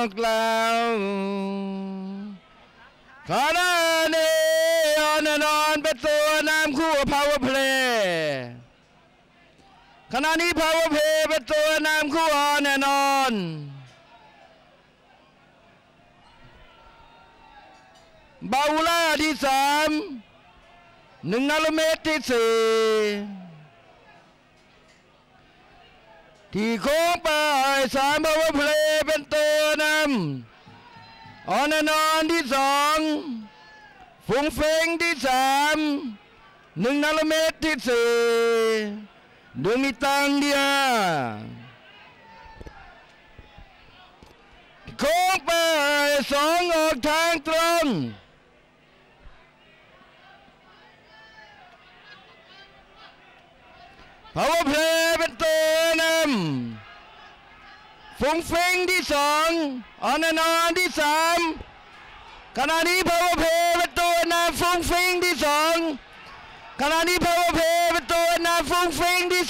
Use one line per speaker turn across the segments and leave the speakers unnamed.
อกแล้วขณะนี้แน่นอนเป็นตัวนำคู่ Power Play ขณะนี้ Power Play เป็นตัวนำคู่แน่นอนบาวูล่าที่3 1 น.เมตรที่4ที่โค้งไป3 Power Play เป็นตัวนำแน่นอนที่2ฟุ้งเฟ้งที่3 1 น.เมตรที่4ดวงมีตังเดียโค้งไป2ออกทางตรงPower Play เป็นตัวนำฟุ้งเฟ้งที่2แน่นอนที่3ขณะนี้ Power Play เป็นตัวนำฟุ้งเฟ้งที่2ขณะนี้ Power Play เป็นตัวนำฟุ้งเฟ้งที่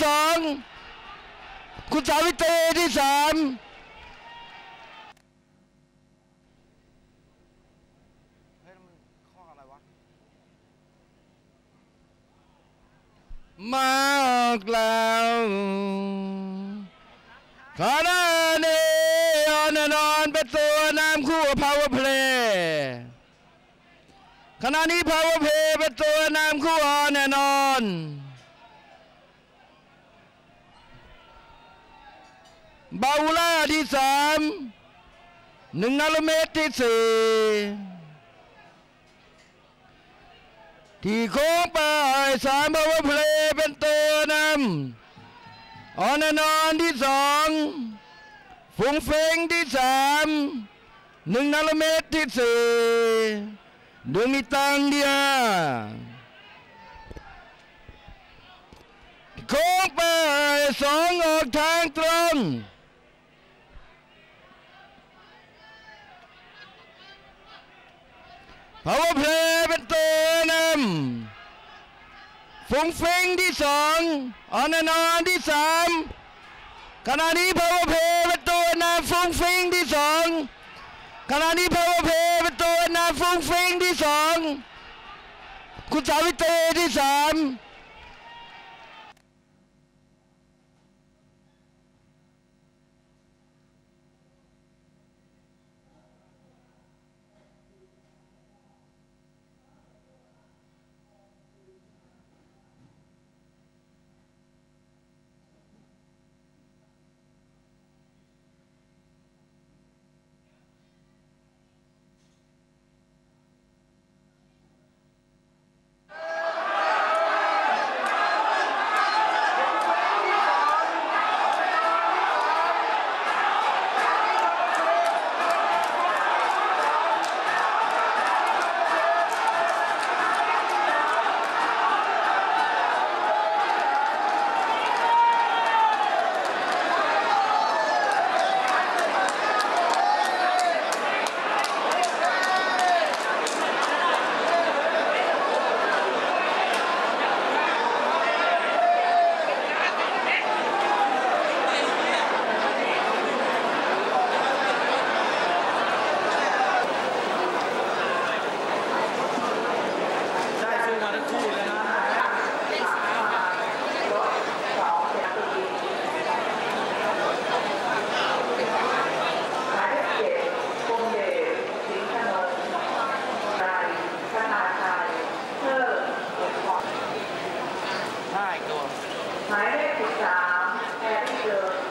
2คุณสาวิตรีที่3มาออกแล้วขณะนี้แน่นอนเป็นตัวนำคู่ Power Play ขณะนี้ Power Play เป็นตัวนำคู่แน่นอนบาวูล่าที่3 1 น.เมตรที่4ที่โค้งไป3 Power Play เป็นตัวนำแน่นอนที่2ฟุ้งเฟ้งที่3 1 น.เมตรที่4ดวงมีตังเดียโค้งไป2ออกทางตรงPower Play เป็นตัวนำฟุ้งเฟ้งที่2แน่นอนที่3ขณะนี้ Power Play เป็นตัวนำฟุ้งเฟ้งที่2ขณะนี้ Power Play เป็นตัวนำฟุ้งเฟ้งที่2คุณสาวิตรีที่3
หมายเลข13แอร์ที่เจอ